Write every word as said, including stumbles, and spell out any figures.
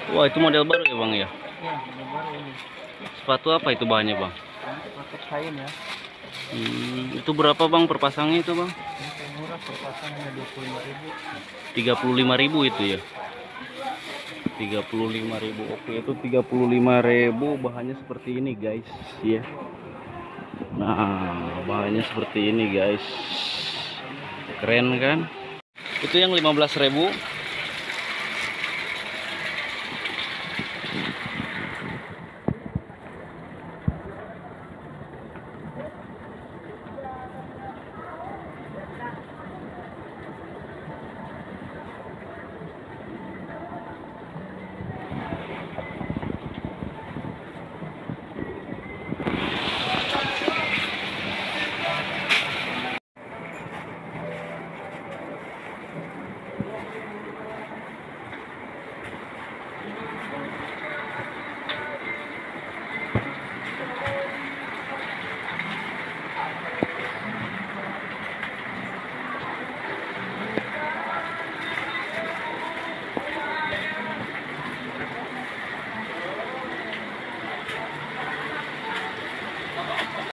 Wah, itu model baru ya bang ya? Ya, model baru ini. Sepatu apa itu bahannya bang? Ini sepatu kain ya. Hmm, itu berapa bang per pasangnya itu bang? Ini paling murah per pasang hanya dua puluh lima ribu. tiga puluh lima ribu itu ya? tiga puluh lima ribu. Oke, itu tiga puluh lima ribu, bahannya seperti ini guys ya. Nah, bahannya seperti ini guys. Keren kan? Itu yang lima belas ribu.